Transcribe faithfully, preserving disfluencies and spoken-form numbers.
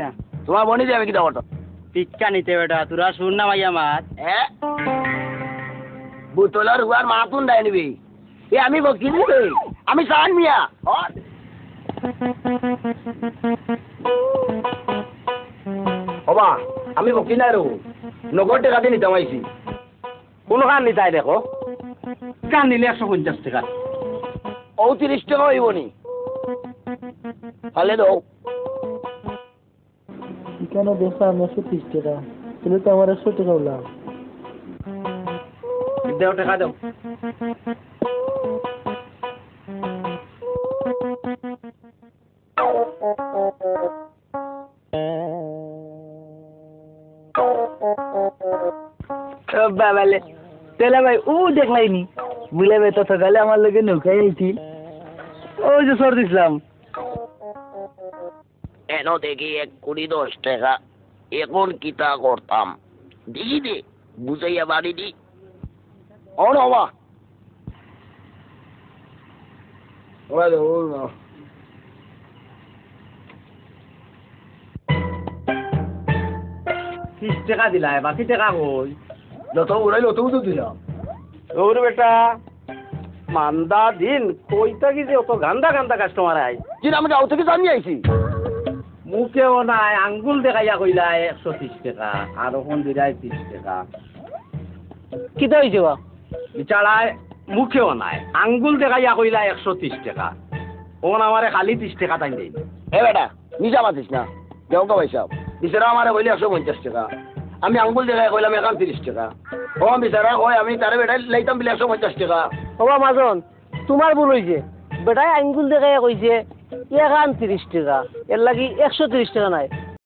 না তোমার মনে যাবে কি দাওয়াটা পিক্কা নিতে বেটা তোরা শুন না ভাই আমার হ্যাঁ বোতলার হুয়ার মাতুন দেয় নিবি এ আমি বকি দিবে আমি সান মিয়া ওবা আমি বকি না রো নগদ টাকা দিয়ে নিতে আইছি কোন খান নিতাই দেখো কান নিলে একশো পঞ্চাশ টাকা ও তিরিশ টাকা হইব নি তাহলে দাও এখানে দেখো আমি একশো ত্রিশ টাকা তাহলে তো আমার একশো টাকা হলাম দেও টাকা দাও বাবালে তেলা ভাই ও দেখলাইনি বুলে ভাই তো সকালে আমার লগে নৌকায় আইছি ওই যে সর দিছিলাম এন দেখি এক কুড়ি দশ টাকা এখন কিতা করতাম দিই দে বুঝাইয়া বাড়ি দি ও বাবা ত্রিশ টাকা দিলাই বাকি টাকা কই যত উড়াইলো তবু তো দিলাম ওর বেটা মান্দা দিন কইতা কি যে অত গান্দা গান্দা কাস্টমার আই কিন্তু আমি গাঁও থেকে জানি আইছি মুখেও নাই আঙ্গুল দেখাইয়া কইলা একশো ত্রিশ টাকা আর ওখান দিলাই ত্রিশ টাকা কিতা হয়েছে বা বিচারায় মুখেও নাই আঙ্গুল দেখাইয়া কইলা একশো ত্রিশ টাকা ওখান আমারে খালি ত্রিশ টাকা টাইম দেই হে বেটা নিজা মাতিস না দেও কা পয়সা বিচারা আমার কইলে একশো পঞ্চাশ টাকা আমি আঙ্গুল দেখাই কইলাম এখন তিরিশ টাকা ও বিচারা কই আমি তারে বেটা লাইতাম বিলে একশো পঞ্চাশ টাকা বাবা মাজন তোমার ভুল হয়েছে বেটাই আঙ্গুল দেখাই কইছে একান তিরিশ টাকা এর লাগি একশো তিরিশ টাকা নাই